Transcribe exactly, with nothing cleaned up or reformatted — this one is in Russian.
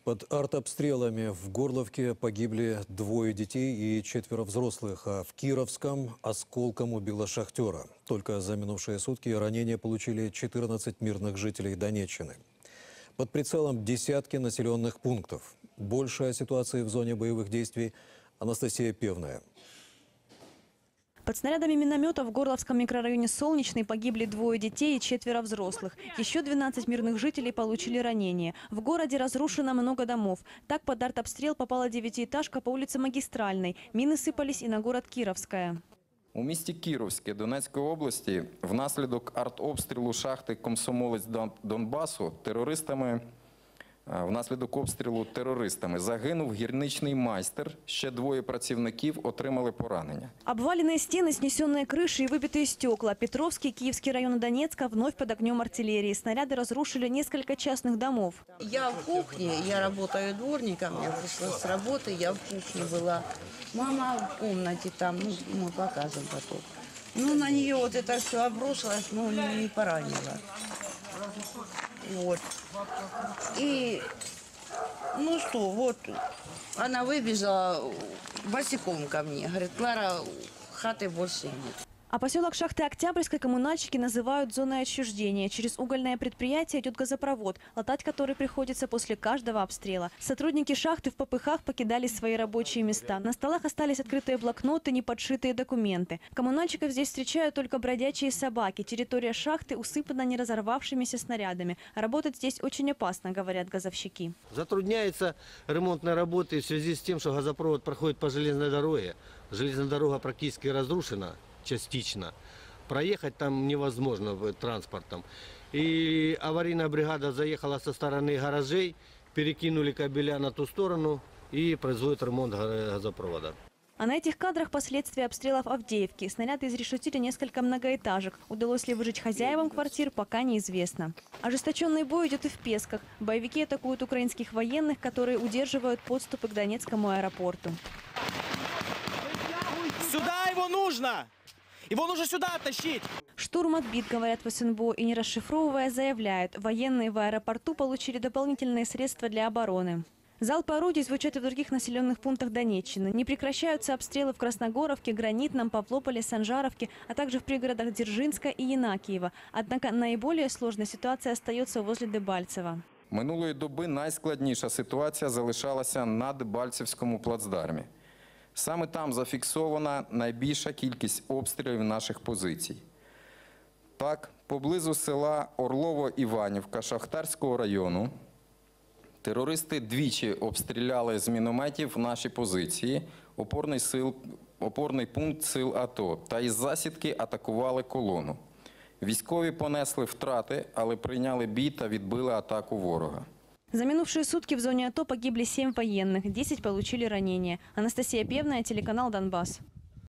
Под артобстрелами в Горловке погибли двое детей и четверо взрослых, а в Кировском осколком убило шахтера. Только за минувшие сутки ранения получили четырнадцать мирных жителей Донеччины. Под прицелом десятки населенных пунктов. Больше о ситуации в зоне боевых действий Анастасия Певная. Под снарядами миномета в Горловском микрорайоне Солнечный погибли двое детей и четверо взрослых. Еще двенадцать мирных жителей получили ранения. В городе разрушено много домов. Так под артобстрел попала девятиэтажка по улице Магистральной. Мины сыпались и на город Кировское. У місті Кіровське Донецької області внаслідок артобстрілу шахти «Комсомолець Донбасу» терористами Внаслідок обстрілу терористами загинув гірничний майстер. Ще двоє працівників отримали поранення. Обваленные стены, снесенные крыши и выбитые стекла. Петровский, Киевский район Донецка вновь под огнем артиллерии. Снаряды разрушили несколько частных домов. Я в кухне, я работаю дворником, я вышла с работы, я в кухне была. Мама в комнате там, ну, мы покажем потом. Ну, на нее вот это все обрушилось, но не поранило. Вот. И, ну что, вот, она выбежала босиком ко мне. Говорит, Клара, хаты больше нет. А поселок Шахты Октябрьской коммунальщики называют зоной отчуждения. Через угольное предприятие идет газопровод, латать который приходится после каждого обстрела. Сотрудники шахты в попыхах покидали свои рабочие места. На столах остались открытые блокноты, неподшитые документы. Коммунальщиков здесь встречают только бродячие собаки. Территория шахты усыпана неразорвавшимися снарядами. Работать здесь очень опасно, говорят газовщики. Затрудняется ремонтные работы в связи с тем, что газопровод проходит по железной дороге. Железная дорога практически разрушена. Частично. Проехать там невозможно транспортом. И аварийная бригада заехала со стороны гаражей, перекинули кабеля на ту сторону и производят ремонт газопровода. А на этих кадрах последствия обстрелов Авдеевки. Снаряды изрешетили несколько многоэтажек. Удалось ли выжить хозяевам квартир, пока неизвестно. Ожесточенный бой идет и в Песках. Боевики атакуют украинских военных, которые удерживают подступы к Донецкому аэропорту. Сюда его нужно! Его нужно сюда оттащить! Штурм отбит, говорят в СНБО, и не расшифровывая заявляют, военные в аэропорту получили дополнительные средства для обороны. Залпы орудий звучат и в других населенных пунктах Донеччины. Не прекращаются обстрелы в Красногоровке, Гранитном, Павлополе, Санжаровке, а также в пригородах Дзержинска и Янакиева. Однако наиболее сложная ситуация остается возле Дебальцева. Минулої доби найскладніша ситуація залишалася на Дебальцевському плацдармі. Саме там зафіксована найбільша кількість обстрілів наших позицій. Так, поблизу села Орлово-Іванівка Шахтарського району терористи двічі обстріляли з мінометів наші позиції, опорний, сил, опорний пункт сил АТО, та із засідки атакували колону. Військові понесли втрати, але прийняли бій та відбили атаку ворога. За минувшие сутки в зоне АТО погибли семь военных, десять получили ранения. Анастасия Певная, телеканал «Донбасс».